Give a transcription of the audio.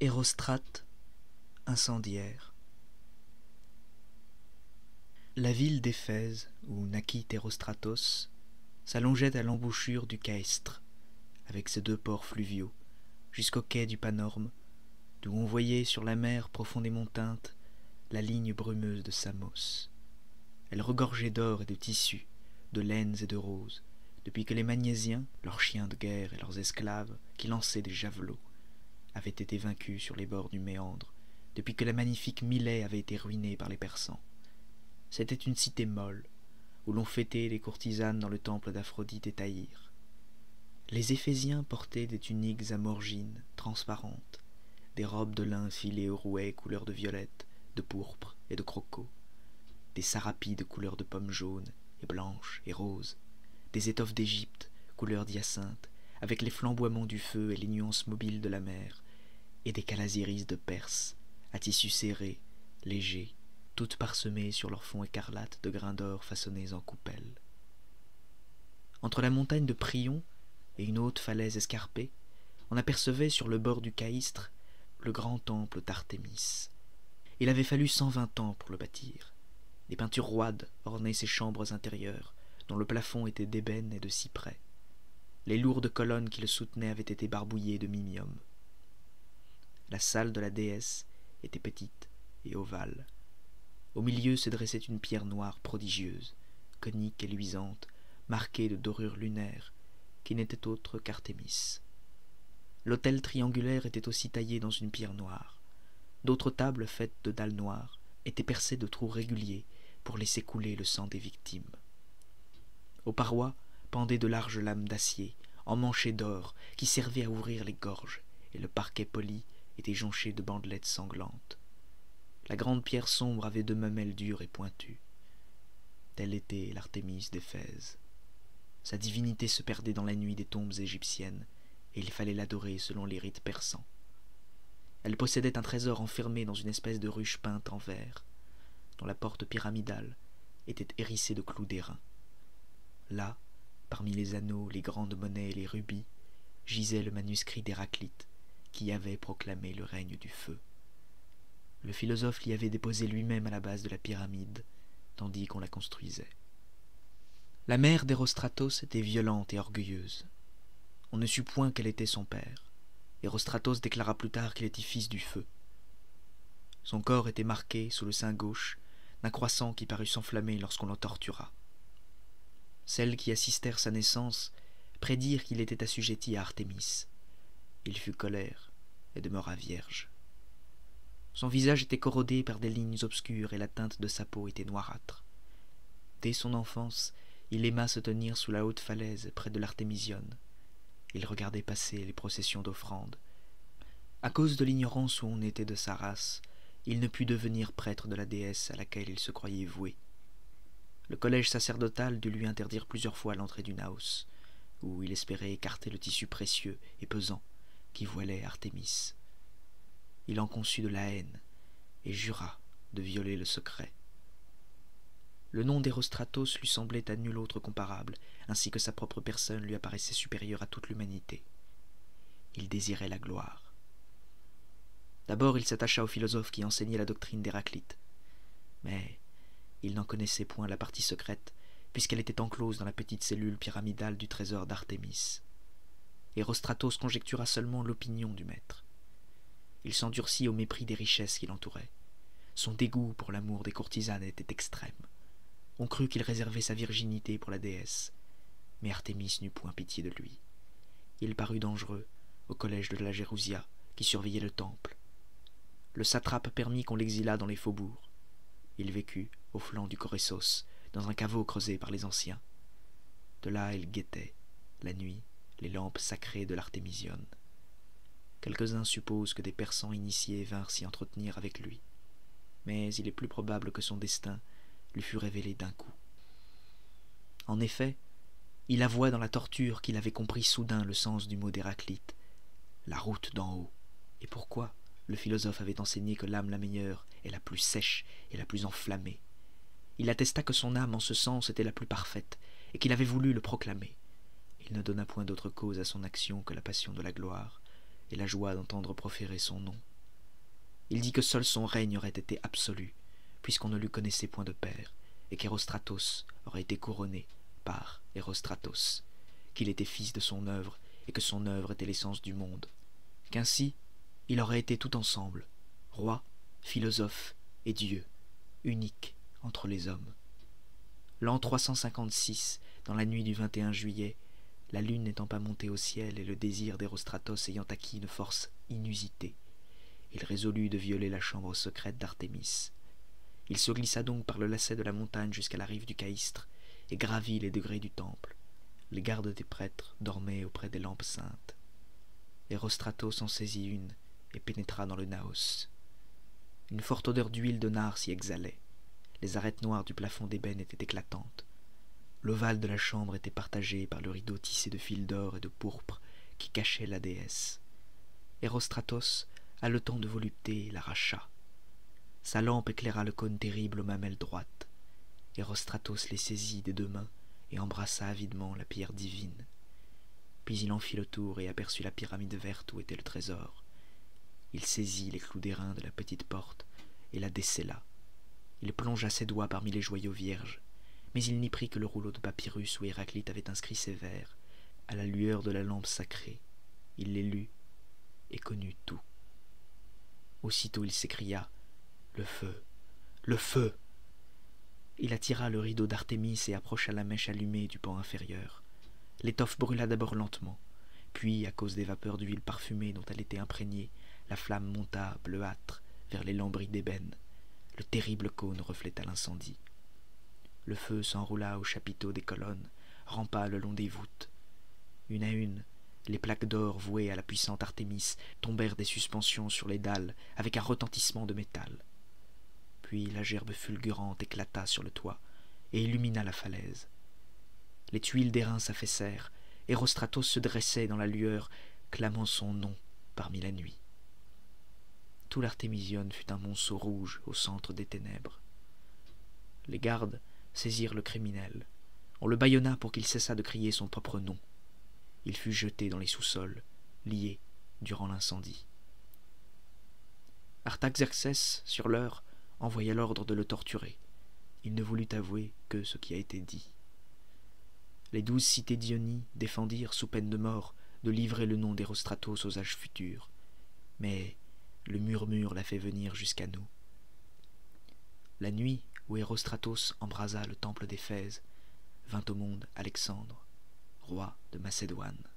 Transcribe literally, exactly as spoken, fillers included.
Érostrate, incendiaire. La ville d'Éphèse, où naquit Érostratos, s'allongeait à l'embouchure du Caestre, avec ses deux ports fluviaux, jusqu'au quai du Panorme, d'où on voyait sur la mer profondément teinte la ligne brumeuse de Samos. Elle regorgeait d'or et de tissus, de laines et de roses, depuis que les Magnésiens, leurs chiens de guerre et leurs esclaves, qui lançaient des javelots, avaient été vaincus sur les bords du Méandre, depuis que la magnifique Milet avait été ruinée par les Persans. C'était une cité molle, où l'on fêtait les courtisanes dans le temple d'Aphrodite et Taïr. Les Éphésiens portaient des tuniques amorgines, transparentes, des robes de lin filées aux rouets couleur de violette, de pourpre et de croco, des sarapides couleur de pomme jaune et blanche et rose, des étoffes d'Égypte couleur d'hyacinthe, avec les flamboiements du feu et les nuances mobiles de la mer, et des calasiris de Perse, à tissus serrés, légers, toutes parsemées sur leur fond écarlate de grains d'or façonnés en coupelles. Entre la montagne de Prion et une haute falaise escarpée, on apercevait sur le bord du Caïstre le grand temple d'Artémis. Il avait fallu cent vingt ans pour le bâtir. Des peintures roides ornaient ses chambres intérieures, dont le plafond était d'ébène et de cyprès. Les lourdes colonnes qui le soutenaient avaient été barbouillées de mimium. La salle de la déesse était petite et ovale. Au milieu se dressait une pierre noire prodigieuse, conique et luisante, marquée de dorures lunaires, qui n'était autre qu'Artémis. L'autel triangulaire était aussi taillé dans une pierre noire. D'autres tables faites de dalles noires étaient percées de trous réguliers pour laisser couler le sang des victimes. Aux parois pendaient de larges lames d'acier, emmanchées d'or, qui servaient à ouvrir les gorges, et le parquet poli était jonché de bandelettes sanglantes. La grande pierre sombre avait deux mamelles dures et pointues. Telle était l'Artémis d'Éphèse. Sa divinité se perdait dans la nuit des tombes égyptiennes, et il fallait l'adorer selon les rites persans. Elle possédait un trésor enfermé dans une espèce de ruche peinte en verre, dont la porte pyramidale était hérissée de clous d'airain. Là, parmi les anneaux, les grandes monnaies et les rubis, gisait le manuscrit d'Héraclite, qui avait proclamé le règne du feu. Le philosophe l'y avait déposé lui-même à la base de la pyramide, tandis qu'on la construisait. La mère d'Érostratos était violente et orgueilleuse. On ne sut point quel était son père. Érostratos déclara plus tard qu'il était fils du feu. Son corps était marqué, sous le sein gauche, d'un croissant qui parut s'enflammer lorsqu'on le tortura. Celles qui assistèrent sa naissance prédirent qu'il était assujetti à Artémis. Il fut colère et demeura vierge. Son visage était corrodé par des lignes obscures et la teinte de sa peau était noirâtre. Dès son enfance, il aima se tenir sous la haute falaise près de l'Artémisionne. Il regardait passer les processions d'offrandes. À cause de l'ignorance où on était de sa race, il ne put devenir prêtre de la déesse à laquelle il se croyait voué. Le collège sacerdotal dut lui interdire plusieurs fois l'entrée du naos, où il espérait écarter le tissu précieux et pesant qui voilait Artémis. Il en conçut de la haine et jura de violer le secret. Le nom d'Érostratos lui semblait à nul autre comparable, ainsi que sa propre personne lui apparaissait supérieure à toute l'humanité. Il désirait la gloire. D'abord il s'attacha au philosophe qui enseignait la doctrine d'Héraclite, mais il n'en connaissait point la partie secrète, puisqu'elle était enclose dans la petite cellule pyramidale du trésor d'Artémis. Érostratos conjectura seulement l'opinion du maître. Il s'endurcit au mépris des richesses qui l'entouraient. Son dégoût pour l'amour des courtisanes était extrême. On crut qu'il réservait sa virginité pour la déesse, mais Artémis n'eut point pitié de lui. Il parut dangereux au collège de la Gérousia, qui surveillait le temple. Le satrape permit qu'on l'exilât dans les faubourgs. Il vécut au flanc du Coressos, dans un caveau creusé par les anciens. De là il guettait, la nuit, les lampes sacrées de l'Artémisionne. Quelques-uns supposent que des Persans initiés vinrent s'y entretenir avec lui, mais il est plus probable que son destin lui fut révélé d'un coup. En effet, il avoua dans la torture qu'il avait compris soudain le sens du mot d'Héraclite, la route d'en haut. Et pourquoi le philosophe avait enseigné que l'âme la meilleure est la plus sèche et la plus enflammée. Il attesta que son âme en ce sens était la plus parfaite, et qu'il avait voulu le proclamer. Il ne donna point d'autre cause à son action que la passion de la gloire, et la joie d'entendre proférer son nom. Il dit que seul son règne aurait été absolu, puisqu'on ne lui connaissait point de père, et qu'Hérostratos aurait été couronné par Hérostratos, qu'il était fils de son œuvre, et que son œuvre était l'essence du monde, qu'ainsi il aurait été tout ensemble, roi, philosophe et dieu, unique entre les hommes. L'an trois cent cinquante-six, dans la nuit du vingt et un juillet, la lune n'étant pas montée au ciel et le désir d'Hérostratos ayant acquis une force inusitée, il résolut de violer la chambre secrète d'Artémis. Il se glissa donc par le lacet de la montagne jusqu'à la rive du Caïstre et gravit les degrés du temple. Les gardes des prêtres dormaient auprès des lampes saintes. Hérostratos en saisit une et pénétra dans le naos. Une forte odeur d'huile de nard s'y exhalait. Les arêtes noires du plafond d'ébène étaient éclatantes. L'ovale de la chambre était partagé par le rideau tissé de fils d'or et de pourpre qui cachait la déesse. Hérostratos, haletant de volupté, l'arracha. Sa lampe éclaira le cône terrible aux mamelles droites. Hérostratos les saisit des deux mains et embrassa avidement la pierre divine. Puis il en fit le tour et aperçut la pyramide verte où était le trésor. Il saisit les clous d'airain de la petite porte et la descella. Il plongea ses doigts parmi les joyaux vierges, mais il n'y prit que le rouleau de papyrus où Héraclite avait inscrit ses vers, à la lueur de la lampe sacrée. Il les lut et connut tout. Aussitôt il s'écria « Le feu! Le feu !» Il attira le rideau d'Artémis et approcha la mèche allumée du pan inférieur. L'étoffe brûla d'abord lentement, puis, à cause des vapeurs d'huile parfumée dont elle était imprégnée, la flamme monta bleuâtre vers les lambris d'ébène. Le terrible cône refléta l'incendie. Le feu s'enroula au chapiteau des colonnes, rampa le long des voûtes. Une à une, les plaques d'or vouées à la puissante Artémis tombèrent des suspensions sur les dalles avec un retentissement de métal. Puis la gerbe fulgurante éclata sur le toit et illumina la falaise. Les tuiles d'airain s'affaissèrent, Hérostratos se dressait dans la lueur, clamant son nom parmi la nuit. Tout l'Artémision fut un monceau rouge au centre des ténèbres. Les gardes saisirent le criminel. On le bâillonna pour qu'il cessât de crier son propre nom. Il fut jeté dans les sous-sols, lié durant l'incendie. Artaxerxès, sur l'heure, envoya l'ordre de le torturer. Il ne voulut avouer que ce qui a été dit. Les douze cités d'Ionie défendirent, sous peine de mort, de livrer le nom d'Hérostratos aux âges futurs. Mais le murmure l'a fait venir jusqu'à nous. La nuit où Hérostratos embrasa le temple d'Éphèse, vint au monde Alexandre, roi de Macédoine.